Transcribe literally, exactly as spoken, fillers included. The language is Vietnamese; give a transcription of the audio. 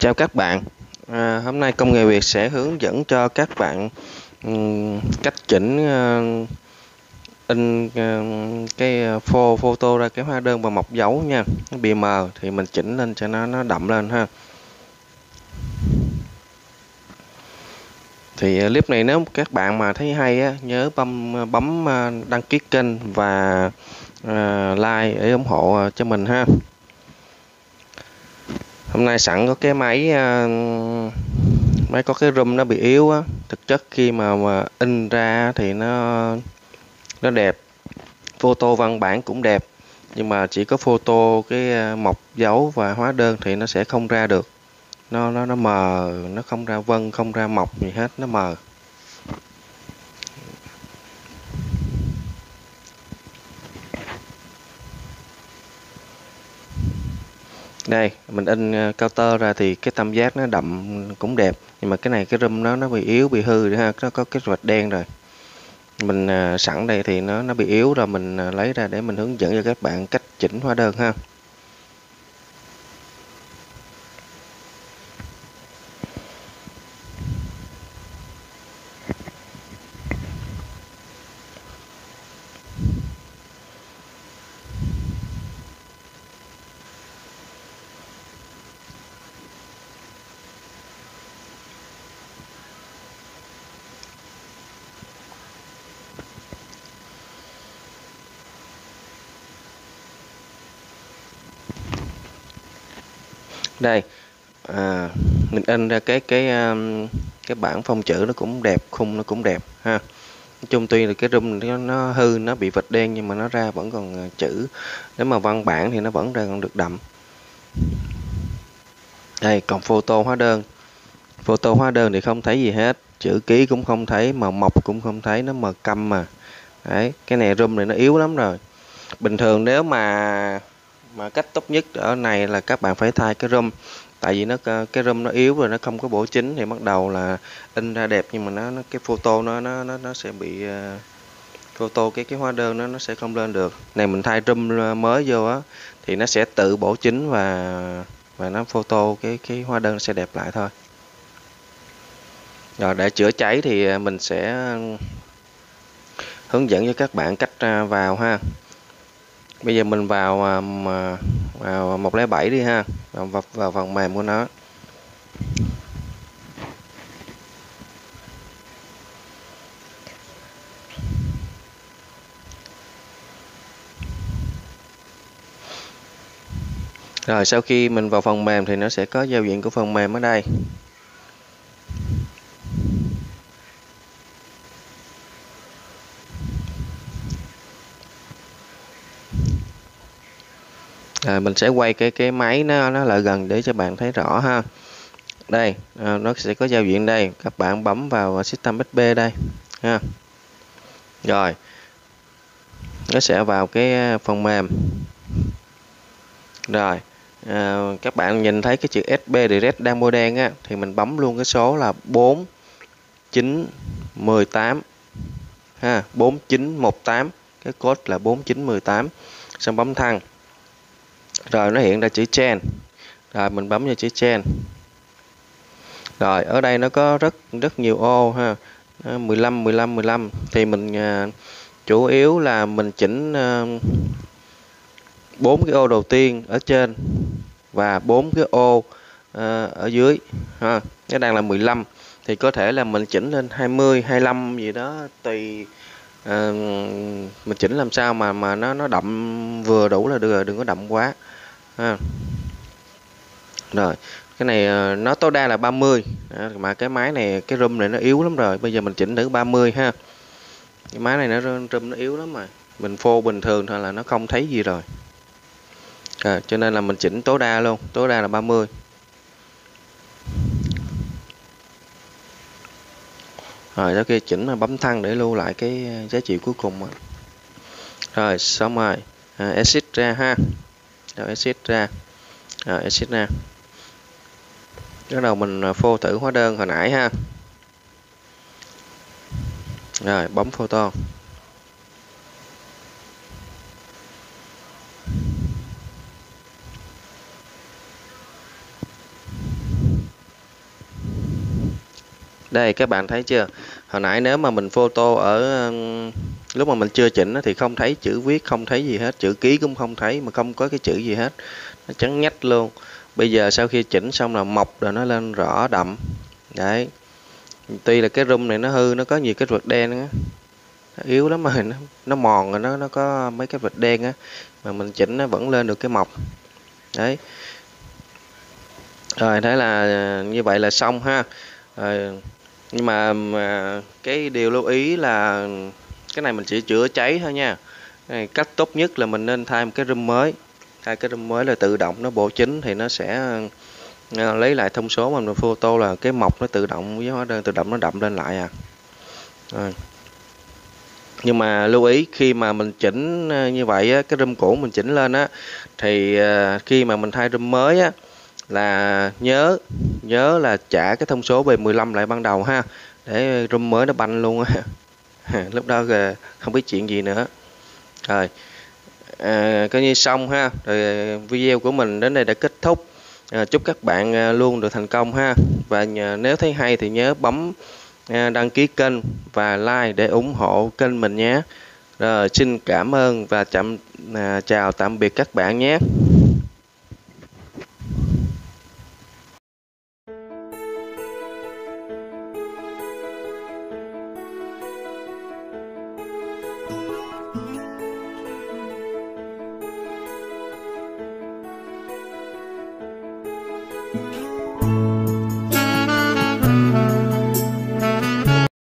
Chào các bạn, à, hôm nay Công nghệ Việt sẽ hướng dẫn cho các bạn um, cách chỉnh uh, in uh, cái phô photo ra cái hóa đơn bằng mộc dấu nha. Nó bị mờ thì mình chỉnh lên cho nó nó đậm lên ha. Thì uh, clip này nếu các bạn mà thấy hay á, nhớ bấm bấm uh, đăng ký kênh và uh, like để ủng hộ uh, cho mình ha. Hôm nay sẵn có cái máy uh, máy có cái room nó bị yếu á, thực chất khi mà, mà in ra thì nó nó đẹp, photo văn bản cũng đẹp, nhưng mà chỉ có photo cái mộc dấu và hóa đơn thì nó sẽ không ra được, nó nó nó mờ, nó không ra vân, không ra mộc gì hết, nó mờ. Đây mình in counter ra thì cái tam giác nó đậm cũng đẹp, nhưng mà cái này cái room nó nó bị yếu, bị hư ha, nó có cái vạch đen rồi. Mình à, sẵn đây thì nó nó bị yếu rồi, mình à, lấy ra để mình hướng dẫn cho các bạn cách chỉnh hóa đơn ha. Đây à, mình in ra cái cái cái bảng phông chữ nó cũng đẹp, khung nó cũng đẹp ha. Nói chung tuy là cái room nó, nó hư, nó bị vạch đen, nhưng mà nó ra vẫn còn chữ. Nếu mà văn bản thì nó vẫn ra còn được đậm. Đây còn photo hóa đơn, photo hóa đơn thì không thấy gì hết, chữ ký cũng không thấy, màu mộc cũng không thấy, nó mờ câm mà. Đấy, cái này room này nó yếu lắm rồi. Bình thường nếu mà mà cách tốt nhất ở này là các bạn phải thay cái room, tại vì nó cái room nó yếu rồi, nó không có bổ chính thì bắt đầu là in ra đẹp, nhưng mà nó, nó cái photo nó nó nó nó sẽ bị uh, photo cái cái hóa đơn nó nó sẽ không lên được. Này mình thay room mới vô á thì nó sẽ tự bổ chính và và nó photo cái cái hóa đơn sẽ đẹp lại thôi. Rồi để chữa cháy thì mình sẽ hướng dẫn cho các bạn cách vào ha. Bây giờ mình vào vào một không bảy đi ha, vào, vào phần mềm của nó. Rồi sau khi mình vào phần mềm thì nó sẽ có giao diện của phần mềm ở đây. À, mình sẽ quay cái cái máy nó nó lại gần để cho bạn thấy rõ ha. Đây à, nó sẽ có giao diện đây, các bạn bấm vào System ét pê đây ha. Rồi nó sẽ vào cái phần mềm. Rồi à, các bạn nhìn thấy cái chữ ét pê Direct đang màu đen á, thì mình bấm luôn cái số là bốn chín một tám ha, bốn chín một tám, cái code là bốn chín một tám, xong bấm thăng. Rồi nó hiện ra chữ Change, rồi mình bấm vào chữ Change. Rồi ở đây nó có rất rất nhiều ô ha, mười lăm mười lăm mười lăm, thì mình uh, chủ yếu là mình chỉnh bốn uh, cái ô đầu tiên ở trên và bốn cái ô uh, ở dưới ha. Nó đang là mười lăm thì có thể là mình chỉnh lên hai mươi, hai mươi lăm gì đó, tùy uh, mình chỉnh làm sao mà mà nó nó đậm vừa đủ là được rồi, đừng có đậm quá ha. Rồi cái này nó tối đa là ba mươi, à, mà cái máy này cái room này nó yếu lắm rồi, bây giờ mình chỉnh thử ba mươi ha. Cái máy này nó room nó yếu lắm mà, mình phô bình thường thôi là nó không thấy gì rồi, à, cho nên là mình chỉnh tối đa luôn, tối đa là ba mươi. Rồi sau khi chỉnh là bấm thăng để lưu lại cái giá trị cuối cùng. Rồi xong rồi, à, exit ra ha, rồi exit ra, rồi exit ra. Bắt đầu mình phô thử hóa đơn hồi nãy ha. Rồi bấm photo. Đây các bạn thấy chưa, hồi nãy nếu mà mình photo ở lúc mà mình chưa chỉnh thì không thấy chữ viết, không thấy gì hết, chữ ký cũng không thấy, mà không có cái chữ gì hết, nó trắng nhách luôn. Bây giờ sau khi chỉnh xong là mộc rồi nó lên rõ đậm. Đấy, tuy là cái room này nó hư, nó có nhiều cái vệt đen á, nó yếu lắm mà nó, nó mòn rồi, nó nó có mấy cái vệt đen á, mà mình chỉnh nó vẫn lên được cái mộc. Đấy, rồi thế là như vậy là xong ha. Rồi, nhưng mà, mà cái điều lưu ý là cái này mình chỉ chữa cháy thôi nha. Cái cách tốt nhất là mình nên thay một cái room mới, thay cái room mới là tự động nó bộ chính thì nó sẽ uh, lấy lại thông số mà mình photo, là cái mộc nó tự động với hóa đơn tự động nó đậm lên lại à. Rồi. Nhưng mà lưu ý khi mà mình chỉnh như vậy á, cái room cũ mình chỉnh lên á, thì uh, khi mà mình thay room mới á, là nhớ nhớ là trả cái thông số về mười lăm lại ban đầu ha, để room mới nó banh luôn á. Lúc đó không biết chuyện gì nữa. Rồi à, coi như xong ha. Rồi video của mình đến đây đã kết thúc. À, chúc các bạn luôn được thành công ha. Và nhờ, nếu thấy hay thì nhớ bấm à, đăng ký kênh và like để ủng hộ kênh mình nhé. Rồi xin cảm ơn và chậm à, chào tạm biệt các bạn nhé.